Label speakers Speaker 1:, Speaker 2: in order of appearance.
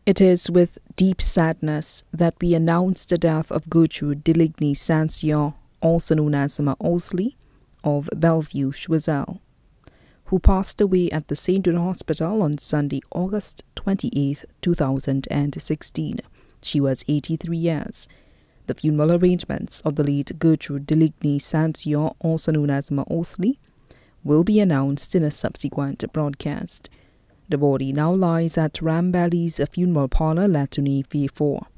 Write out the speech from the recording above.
Speaker 1: It is with deep sadness that we announce the death of Gertrude Deligny Sansion, also known as Ma Osley, of Bellevue, Choiseul, who passed away at the St. Jude Hospital on Sunday, August 28, 2016. She was 83 years. The funeral arrangements of the late Gertrude Deligny Sansion, also known as Ma Osley, will be announced in a subsequent broadcast. The body now lies at Rambelli's funeral parlor, Latune 4.